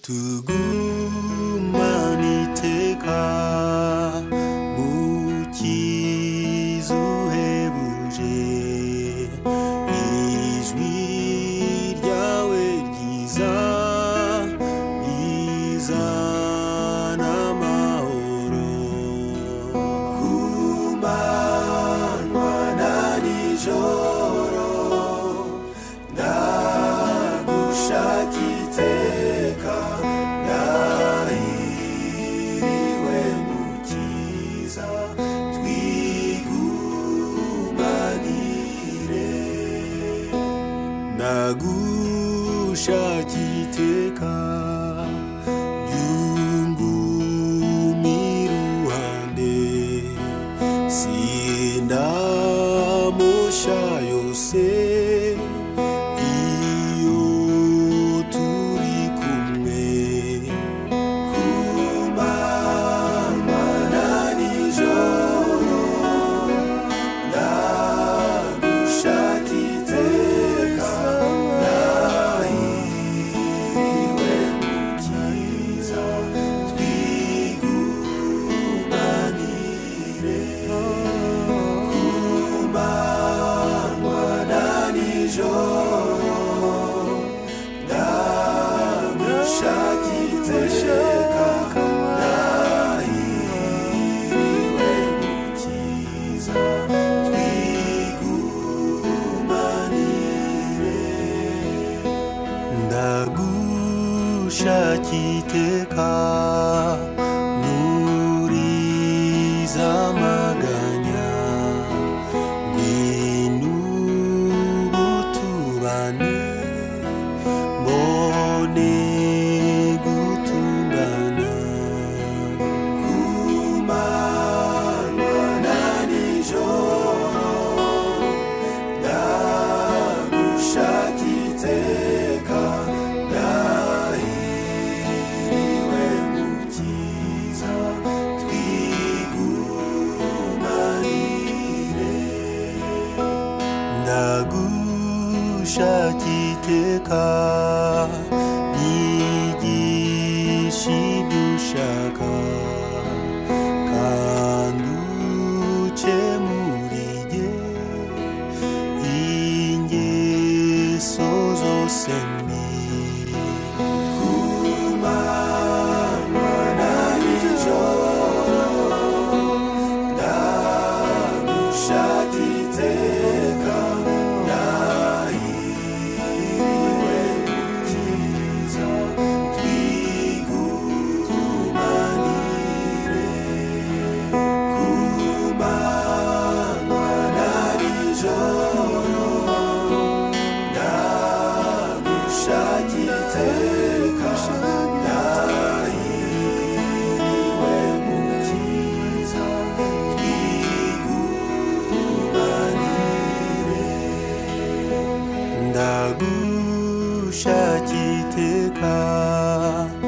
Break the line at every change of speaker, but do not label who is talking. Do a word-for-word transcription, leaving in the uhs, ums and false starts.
tugumaniteka mukiza uhebuje ijwi ryawe ryiza rizana amahoro ku manywa na nijoro ndagushaka iteka ndahiriwe mukiza twigumanire ndagushaka iteka ryungumira iruhande sindamusha yose iyo turi kumwe ku manywa na nijoro ndagushaka iteka ndahiriwe mukiza twigumanire ku manywa na nijoro ndagushaka iteka ndahiriwe mukiza twigumanire ndagushaka iteka nuriza amaganya ngwino ubu tubane mbone gutungana ku manywa na nijoro ndagushaka iteka ndahiriwe mukiza twigumanire ndagushaka iteka nyigisha ibyo ushaka kandi ukemurire ingeso zose mbi ku manywa na nijoro ndagushaka iteka ndahiriwe mukiza twigumanire ku manywa na nijoro ndagushaka iteka ndahiriwe mukiza twigumanire ndagushaka iteka